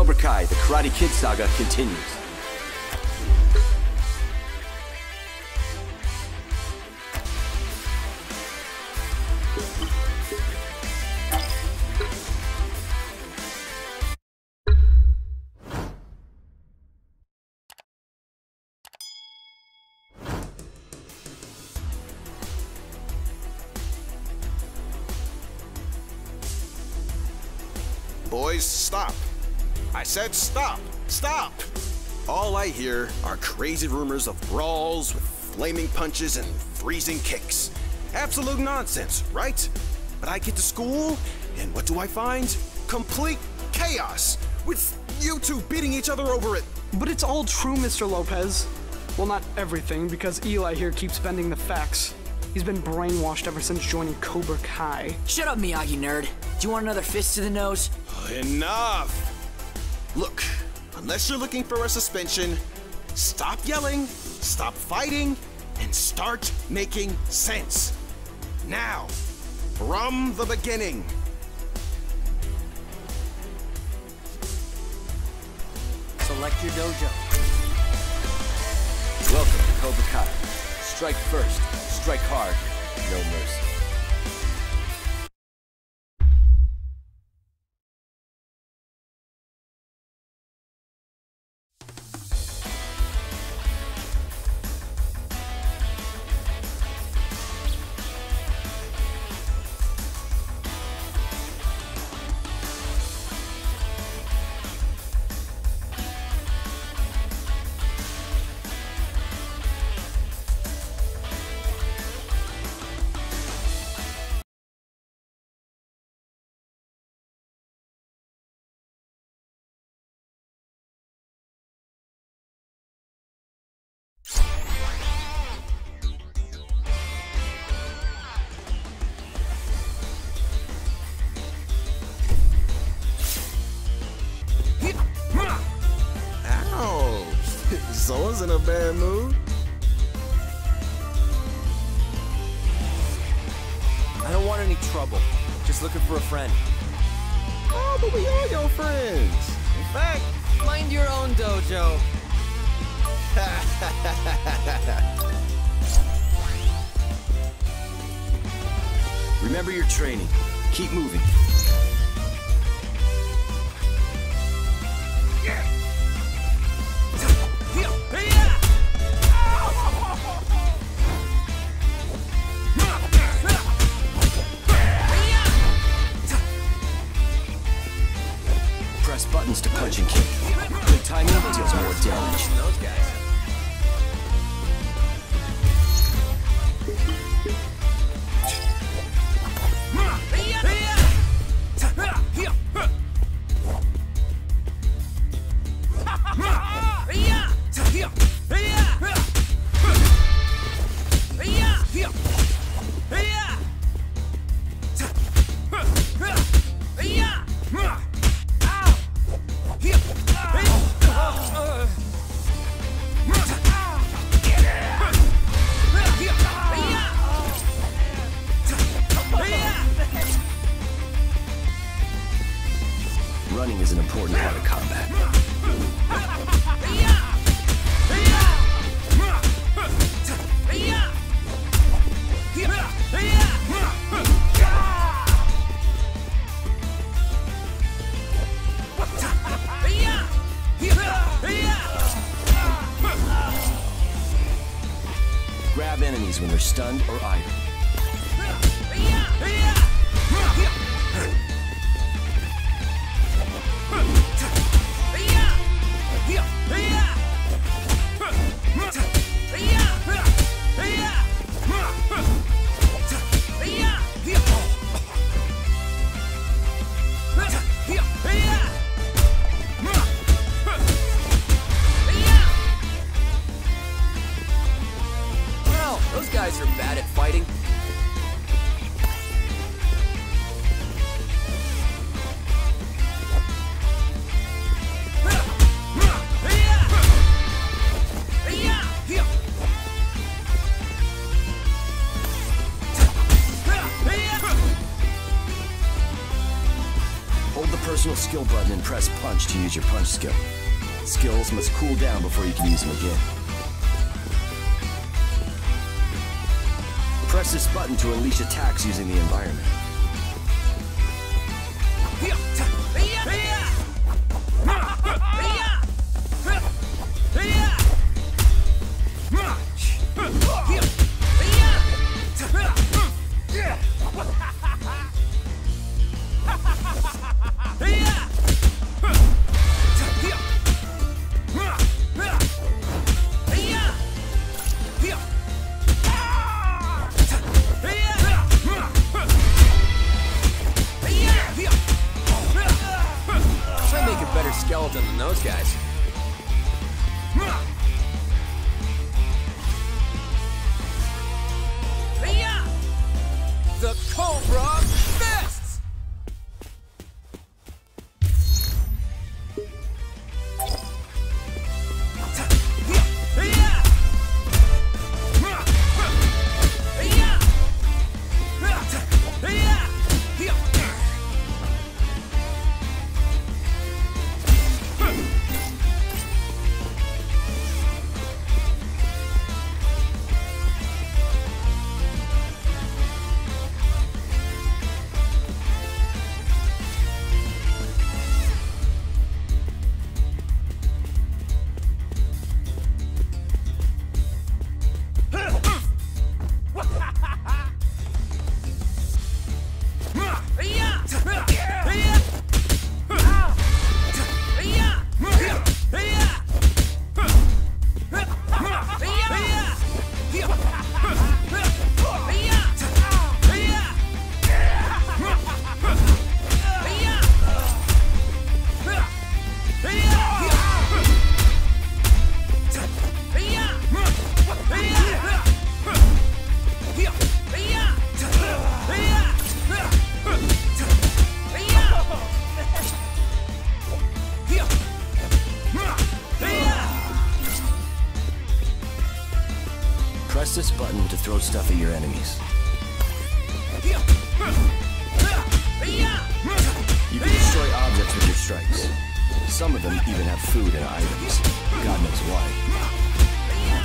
Cobra Kai, the Karate Kid saga continues. Boys, stop. I said stop. Stop! All I hear are crazy rumors of brawls with flaming punches and freezing kicks. Absolute nonsense, right? But I get to school, and what do I find? Complete chaos, with you two beating each other over it. But it's all true, Mr. Lopez. Well, not everything, because Eli here keeps bending the facts. He's been brainwashed ever since joining Cobra Kai. Shut up, Miyagi nerd. Do you want another fist to the nose? Enough! Look, unless you're looking for a suspension, stop yelling, stop fighting, and start making sense. Now, from the beginning. Select your dojo. Welcome to Cobra Kai. Strike first, strike hard, no mercy. Someone's in a bad mood. I don't want any trouble. Just looking for a friend. Oh, but we are your friends. In fact, Mind your own dojo. Remember your training. Keep moving. Press buttons to punch and kick. Good timing deals more damage. Those guys. Running is an important part of combat. Grab enemies when they're stunned or idle. Well, those guys are bad at fighting. personal skill button and press punch to use your punch skill. Skills must cool down before you can use them again. Press this button to unleash attacks using the environment. Might make a better skeleton than those guys. The Cobra Fists! Press this button to throw stuff at your enemies. You can destroy objects with your strikes. Some of them even have food and items. God knows why.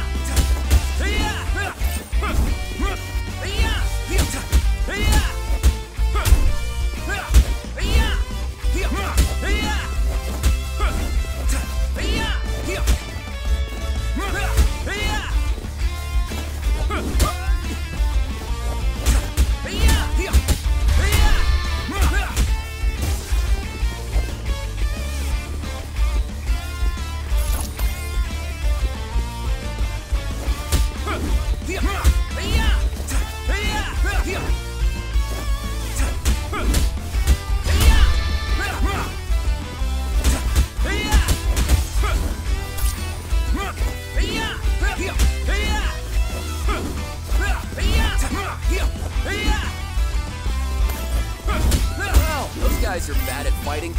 Wow, those guys are bad at fighting.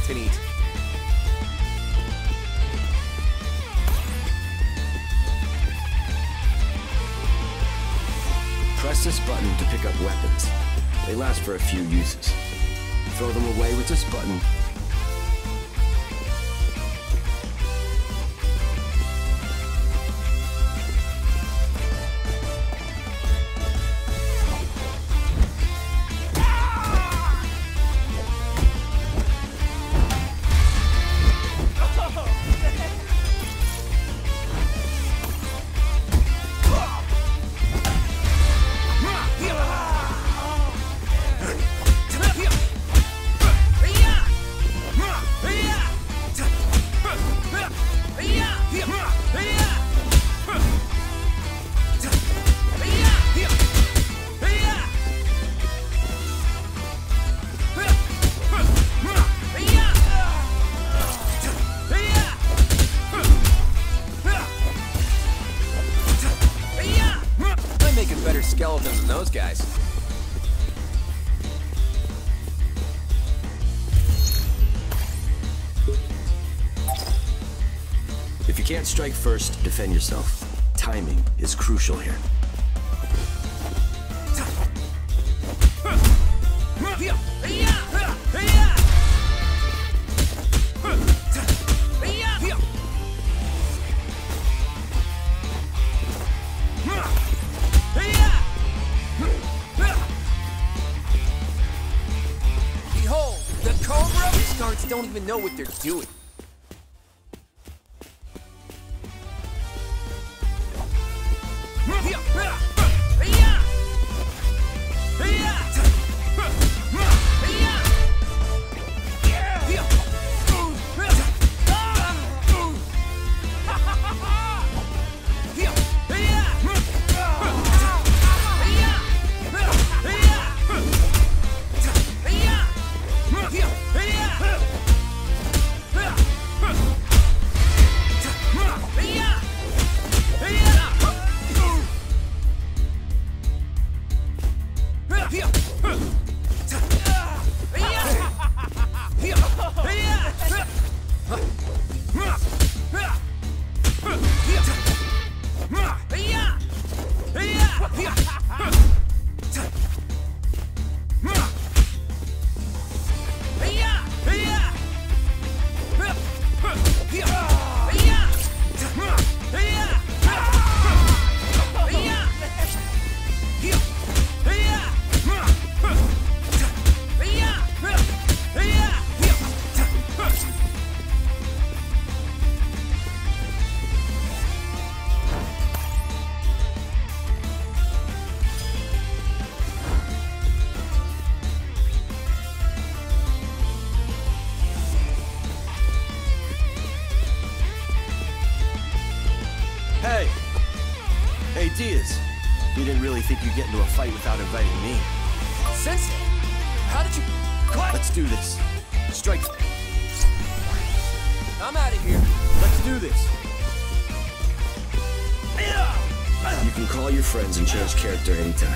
can eat. Press this button to pick up weapons. They last for a few uses. Throw them away with this button. Skeleton than those guys. If you can't strike first, defend yourself. Timing is crucial here. Don't even know what they're doing. Hey, Diaz. You didn't really think you'd get into a fight without inviting me. Sensei, how did you... Let's do this. Strike. I'm out of here. Let's do this. You can call your friends and change character anytime.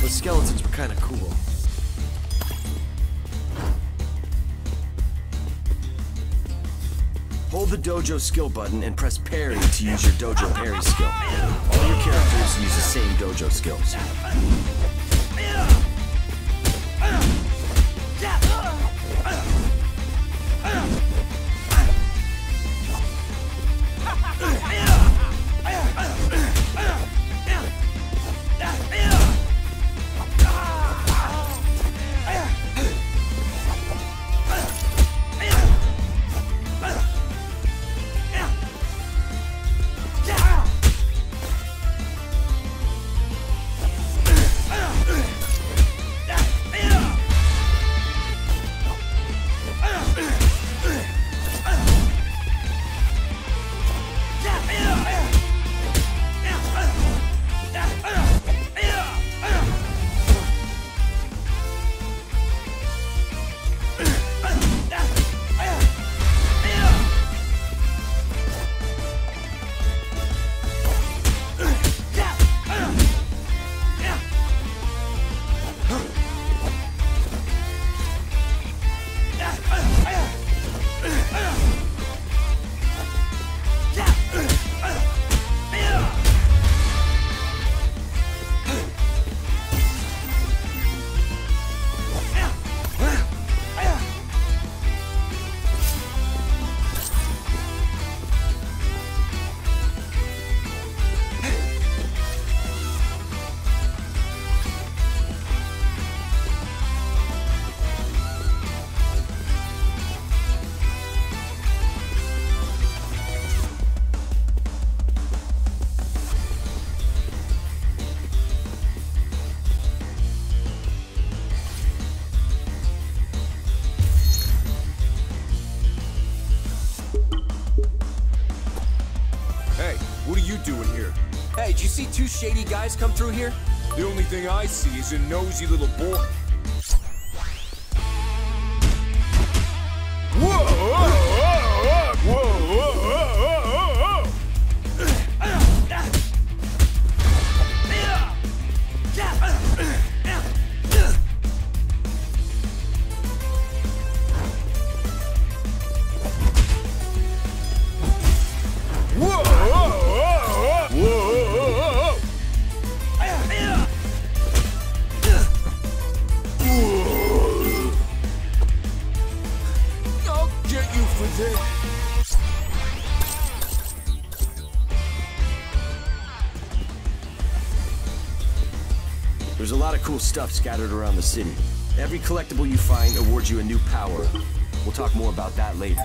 the skeletons were kind of cool. Hold the dojo skill button and press parry to use your dojo parry skill. All your characters use the same dojo skills. Hey, did you see two shady guys come through here? The only thing I see is a nosy little boy. There's a lot of cool stuff scattered around the city. Every collectible you find awards you a new power. We'll talk more about that later.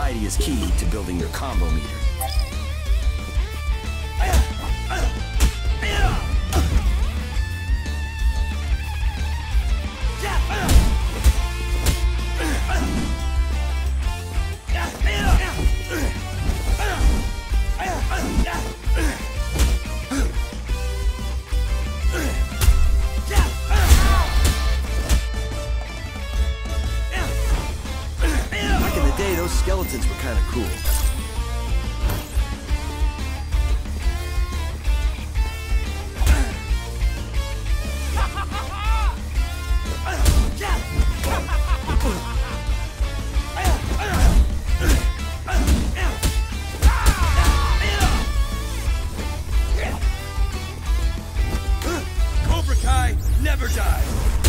variety is key to building your combo meter. Back in the day, those skeletons were kind of cool. Cobra Kai never dies.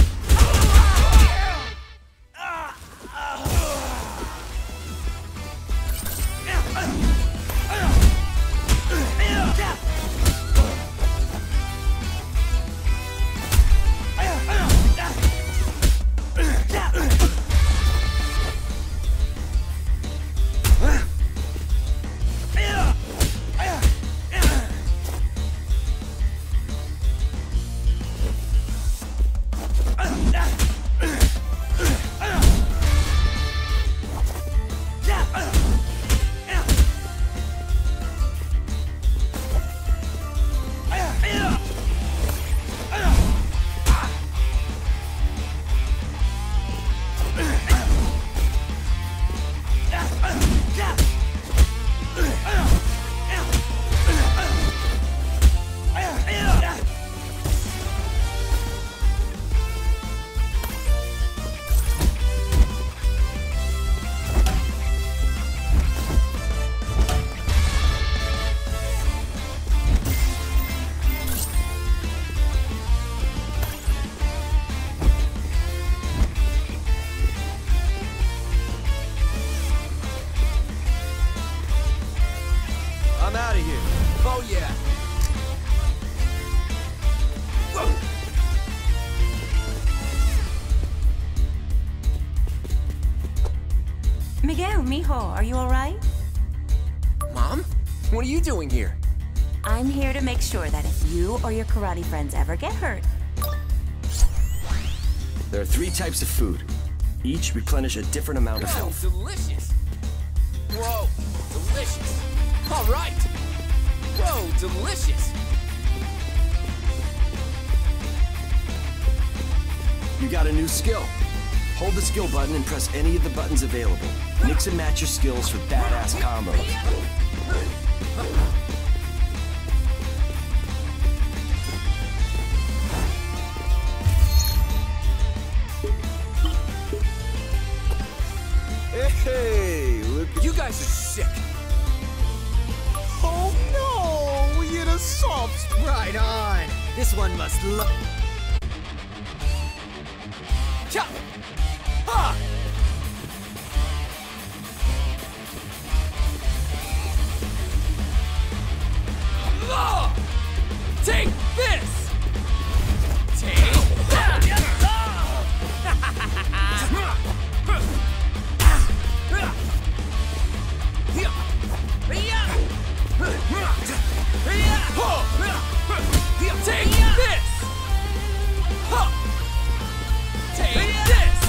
I'm out of here. Oh yeah. Miguel, mijo, are you alright? Mom? What are you doing here? I'm here to make sure that if you or your karate friends ever get hurt, There are 3 types of food. Each replenish a different amount of Oh, health. delicious. Whoa, delicious. All right. Whoa, delicious. You got a new skill. Hold the skill button and press any of the buttons available. Mix and match your skills for badass combos. Hey, look. You guys are sick. Oh no! We hit a soft spot. Right on. This one must look. Cha! Ha! Ah! Take this! Take that! Take this! Ha! Take this!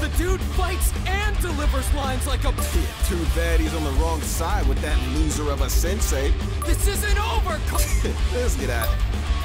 The dude fights and delivers lines like a... Too bad he's on the wrong side with that loser of a sensei. This isn't over! Let's get out.